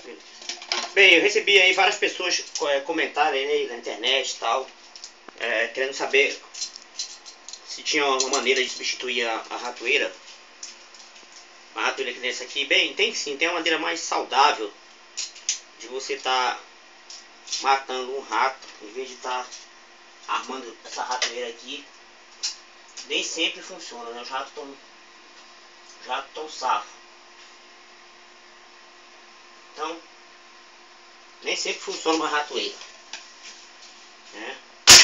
Bem, eu recebi aí várias pessoas comentarem aí na internet e tal, querendo saber se tinha uma maneira de substituir a ratoeira. Uma ratoeira que dessa aqui. Bem, tem sim, tem uma maneira mais saudável de você estar matando um rato, em vez de estar armando essa ratoeira aqui. Nem sempre funciona, né? Os ratos estão safos. Então, nem sempre funciona uma ratoeira, né?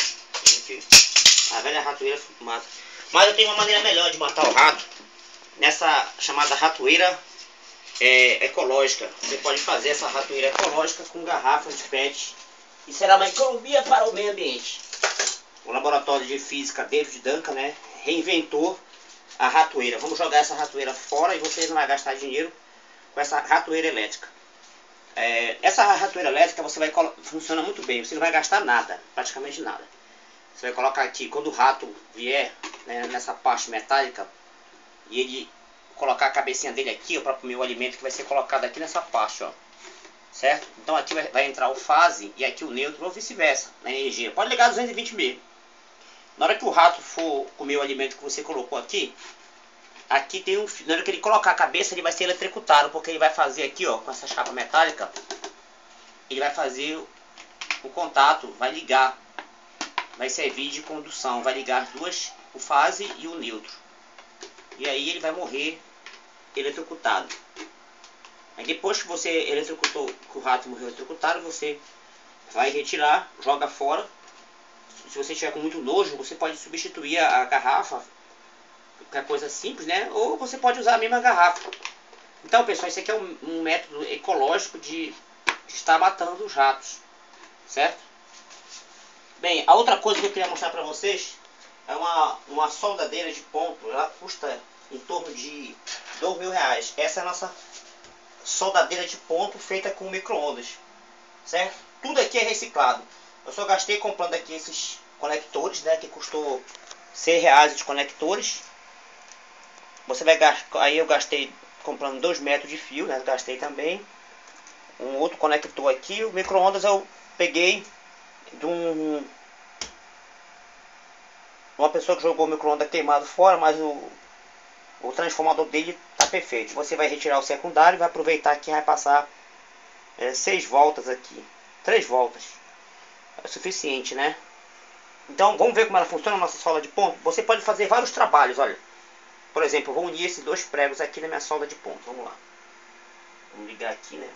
A velha ratoeira mata. Mas eu tenho uma maneira melhor de matar o rato, nessa chamada ratoeira ecológica. Você pode fazer essa ratoeira ecológica com garrafas de PET e será uma economia para o meio ambiente. O laboratório de física David Duncan, né, reinventou a ratoeira. Vamos jogar essa ratoeira fora e você não vai gastar dinheiro com essa ratoeira elétrica. Essa ratoeira elétrica funciona muito bem, você não vai gastar nada, praticamente nada. Você vai colocar aqui, quando o rato vier, né, nessa parte metálica, e ele colocar a cabecinha dele aqui, para comer o alimento que vai ser colocado aqui nessa parte, ó. Certo? Então aqui vai entrar o fase e aqui o neutro, ou vice-versa, na energia. Pode ligar 220 mesmo. Na hora que o rato for comer o alimento que você colocou aqui, aqui tem um fio. Na hora que ele colocar a cabeça, ele vai ser eletrocutado, porque ele vai fazer aqui, ó, com essa chapa metálica, ele vai fazer o contato, vai ligar, vai servir de condução, vai ligar as duas, o fase e o neutro. E aí ele vai morrer eletrocutado. Aí depois que você eletrocutou, que o rato morreu eletrocutado, você vai retirar, joga fora. Se você estiver com muito nojo, você pode substituir a garrafa, qualquer coisa simples, né? Ou você pode usar a mesma garrafa. Então, pessoal, esse aqui é um método ecológico de estar matando os ratos, certo? Bem, a outra coisa que eu queria mostrar para vocês é uma soldadeira de ponto. Ela custa em torno de R$2.000. Essa é a nossa soldadeira de ponto feita com micro-ondas, certo? Tudo aqui é reciclado. Eu só gastei comprando aqui esses conectores, né, que custou R$6 de conectores. Você vai gastar, aí eu gastei comprando 2 metros de fio, né, gastei também um outro conector aqui. O micro-ondas eu peguei de uma pessoa que jogou o micro-ondas queimado fora, mas o transformador dele está perfeito. Você vai retirar o secundário e vai aproveitar que vai passar 6 voltas aqui, 3 voltas é suficiente, né? Então vamos ver como ela funciona, a nossa solda de ponto. Você pode fazer vários trabalhos, olha. Por exemplo, eu vou unir esses 2 pregos aqui na minha solda de ponto. Vamos lá. Vamos ligar aqui, né?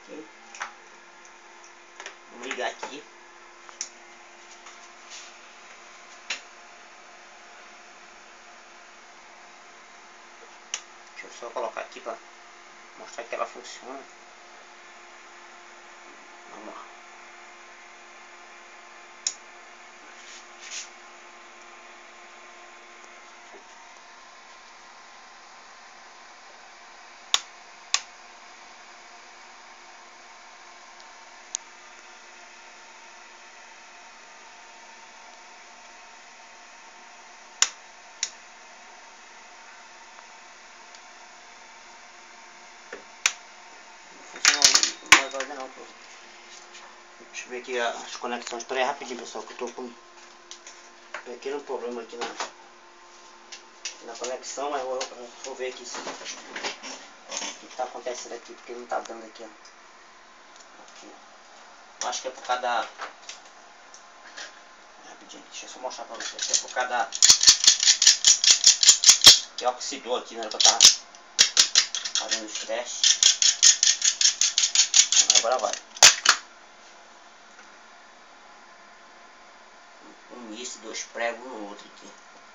Vamos ligar aqui. Deixa eu só colocar aqui para mostrar que ela funciona. Vamos lá. Deixa eu ver aqui as conexões. Espera aí rapidinho, pessoal, que eu tô com um pequeno problema aqui na conexão, mas eu vou ver aqui o que está acontecendo aqui, porque não está dando aqui, ó. Aqui. Eu acho que é por causa da... Rapidinho, deixa eu só mostrar para vocês. Acho que é por causa da... que oxidou aqui na hora que eu tava fazendo os testes. Agora vai. Unir esses 2 pregos no outro aqui.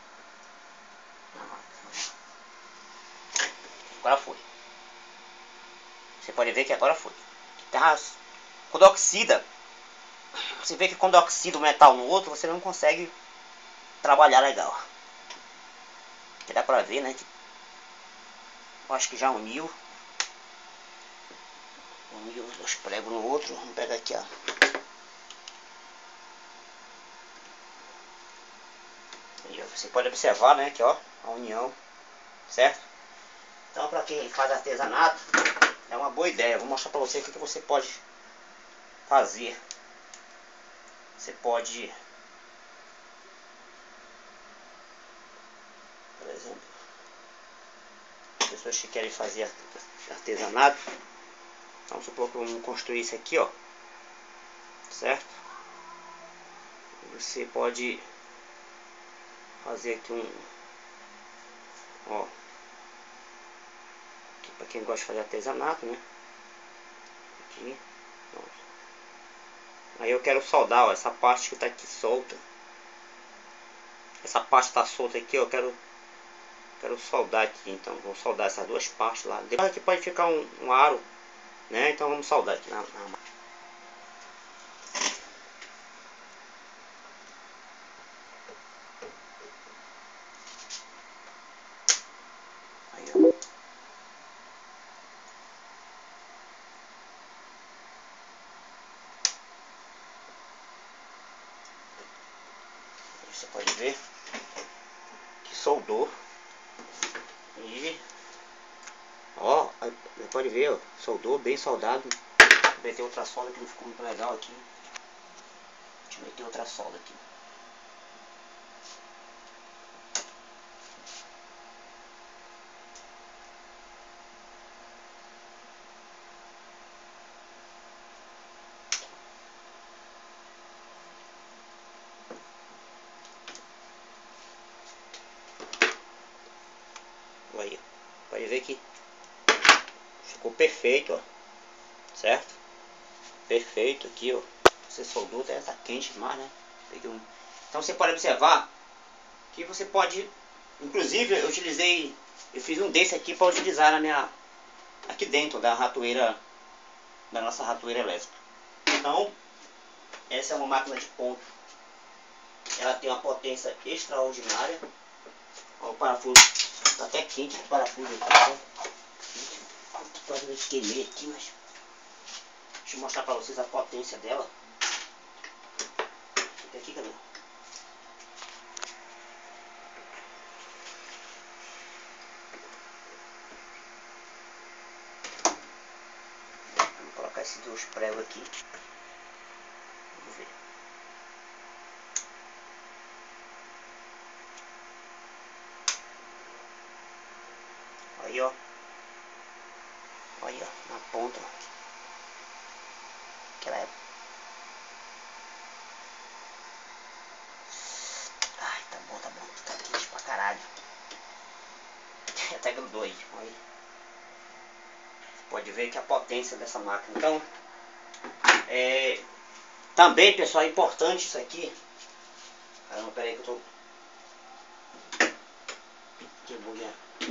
Agora foi. Você pode ver que agora foi. Tá? Quando oxida, você vê que quando oxida o metal no outro, você não consegue trabalhar legal. Aqui dá pra ver, né? Que eu acho que já uniu. Uniu os 2 pregos no outro. Vamos pegar aqui, ó. E você pode observar, né? Que ó, a união, certo? Então, para quem faz artesanato, É uma boa ideia. Vou mostrar pra você o que você pode fazer. Você pode, por exemplo, pessoas que querem fazer artesanato. Vamos supor que vamos construir isso aqui, ó. Certo? Você pode fazer aqui ó, aqui para quem gosta de fazer artesanato, né? Aqui, pronto. Aí eu quero soldar, ó, essa parte que tá aqui solta. Essa parte tá solta aqui, ó, eu quero soldar aqui. Então vou soldar essas duas partes lá. Depois aqui pode ficar um aro, né? Então vamos soldar aqui na aí, ó. Você pode ver que soldou. E ó, pode ver, ó, soldou, bem soldado. Vou meter outra solda que não ficou muito legal aqui. Deixa eu meter outra solda aqui. Aí, pode ver que ficou perfeito, ó. Certo? Perfeito aqui, ó. Você soldou, tá quente demais, né? Peguei um. Então você pode observar que você pode, inclusive eu fiz um desse aqui para utilizar na minha, aqui dentro da ratoeira, da nossa ratoeira elétrica. Então, essa é uma máquina de ponto. Ela tem uma potência extraordinária. Ó, o parafuso tá até quente, o parafuso aqui, tá? Quase me queimei aqui, mas deixa eu mostrar para vocês a potência dela. Fica aqui, cadê? Vou colocar esses dois pregos aqui. Vamos ver. Aí, ó. Aí, ó, na ponta. Aquela é. Ai, tá bom, tá bom. Tá quente pra caralho. Até grudou aí. Aí. Pode ver que a potência dessa máquina. Então, também, pessoal, é importante isso aqui. Caramba, pera aí que eu tô... Que mulher.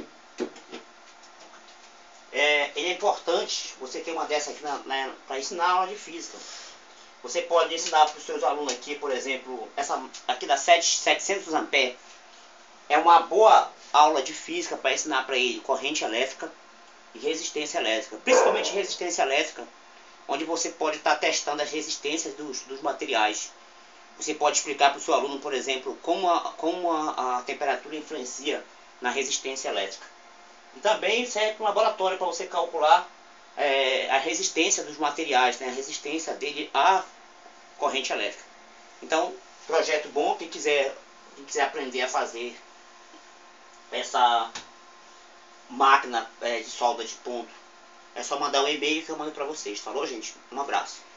Ele é importante você ter uma dessa aqui para ensinar aula de física. Você pode ensinar para os seus alunos aqui, por exemplo, essa aqui da 700 amperes. É uma boa aula de física para ensinar para ele corrente elétrica e resistência elétrica. Principalmente resistência elétrica, onde você pode estar testando as resistências dos materiais. Você pode explicar para o seu aluno, por exemplo, como a temperatura influencia na resistência elétrica. E também serve para um laboratório para você calcular a resistência dos materiais, né? A resistência dele à corrente elétrica. Então, projeto bom. Quem quiser aprender a fazer essa máquina de solda de ponto, é só mandar um e-mail que eu mando para vocês. Falou, gente? Um abraço.